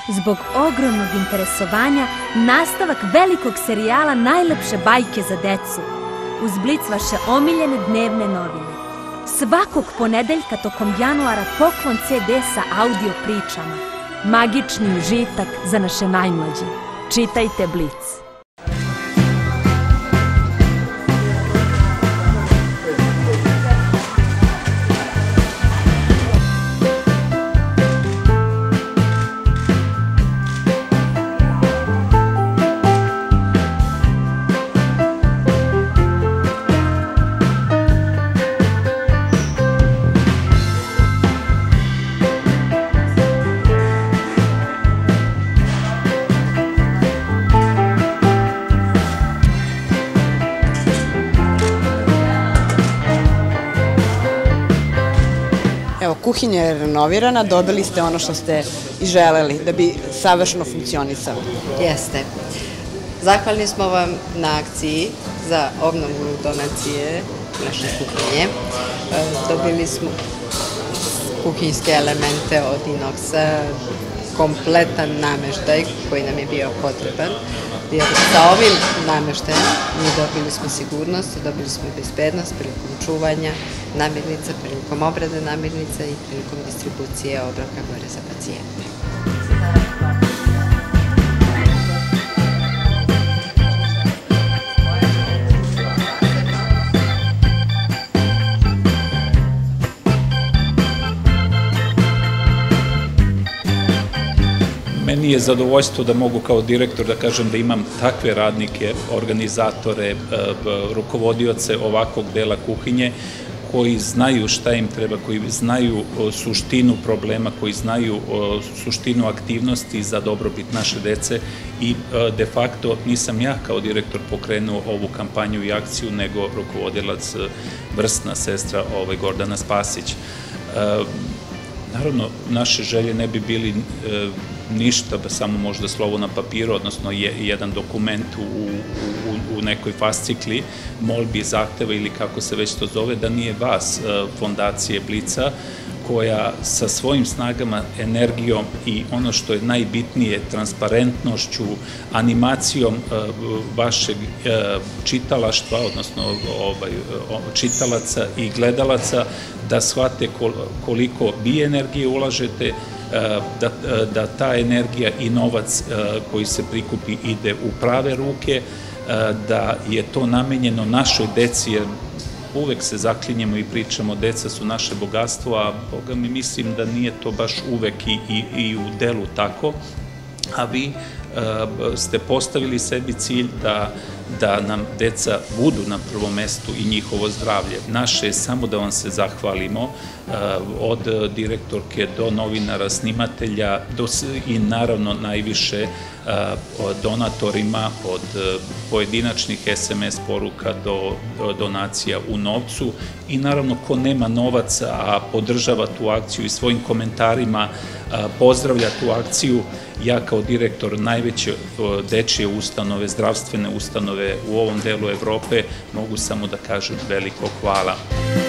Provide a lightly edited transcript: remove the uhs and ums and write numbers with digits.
Zbog ogromnog interesovanja, nastavak velikog serijala Najlepše bajke za decu. Uz Blic vaše omiljene dnevne novine. Svakog ponedeljka tokom januara poklon CD sa audio pričama. Magični užitak za naše najmlađe. Čitajte Blic. Kuhinja je renovirana, dobili ste ono što ste i želeli da bi savršeno funkcionisali. Jeste. Zahvalni smo vam na akciji za obnovu donacije naše kuhinje. Dobili smo kuhinjske elemente od inoksa, kompletan nameštaj koji nam je bio potreban. Jer sa ovim nameštajem mi dobili smo sigurnost, dobili smo bezbednost prilikom čuvanja namirnica, prilikom obrade namirnica i prilikom distribucije obroka gore za pacijente. Meni je zadovoljstvo da mogu kao direktor da kažem da imam takve radnike, organizatore, rukovodioce ovakvog dela kuhinje koji znaju šta im treba, koji znaju suštinu problema, koji znaju suštinu aktivnosti za dobrobit naše dece i de facto nisam ja kao direktor pokrenuo ovu kampanju i akciju, nego rukovodilac, vrsna sestra Gordana Spasić. Naravno, naše želje ne bi bili ništa, samo možda slovo na papiru, odnosno jedan dokument u nekoj fascikli, molbi, zahteva ili kako se već to zove, da nije vas, Fondacije Blica, koja sa svojim snagama, energijom i ono što je najbitnije, transparentnošću, animacijom vašeg čitalaštva, odnosno čitalaca i gledalaca, da shvate koliko vi energije ulažete, da ta energija i novac koji se prikupi ide u prave ruke, da je to namenjeno našoj deci, jer uvek se zaklinjemo i pričamo deca su naše bogatstvo, a Boga mi mislim da nije to baš uvek i u delu tako, a vi ste postavili sebi cilj da nam deca budu na prvom mestu i njihovo zdravlje. Naše je samo da vam se zahvalimo, od direktorke do novinara, snimatelja i naravno najviše donatorima, od pojedinačnih SMS poruka do donacija u novcu i naravno ko nema novac, a podržava tu akciju i svojim komentarima pozdravlja tu akciju, ja kao direktor najveće dečije ustanove, zdravstvene ustanove u ovom delu Evrope mogu samo da kažem veliko hvala.